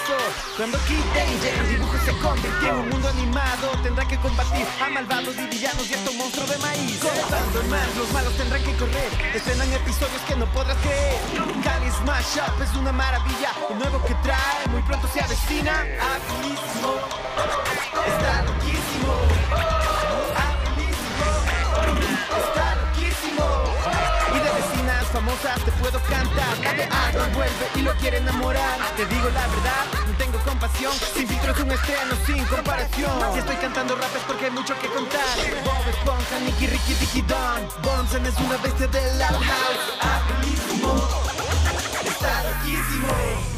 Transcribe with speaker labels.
Speaker 1: pasó cuando Kid Danger el dibujo se convirtió en un mundo animado. Tendrá que combatir a malvados y villanos y a un monstruo de maíz. Cortando el mar, los malos tendrán que correr. Estrenan episodios que no podrás creer. Cali Smash Up es una maravilla. El nuevo que trae muy pronto se avecina. Habilísimo, está loquísimo. Habilísimo, está loquísimo. Y de vecinas famosas te puedo cantar. La de Arnold vuelve y lo quiere enamorar. Te digo la verdad, no tengo compasión. Sin filtro es un estreno sin comparación. Si estoy cantando rap es porque hay mucho que contar. Bob Esponja, Nicky, Ricky, Dicky, Don. Bonzen es una bestia del Loud House. Habilísimo, está loquísimo.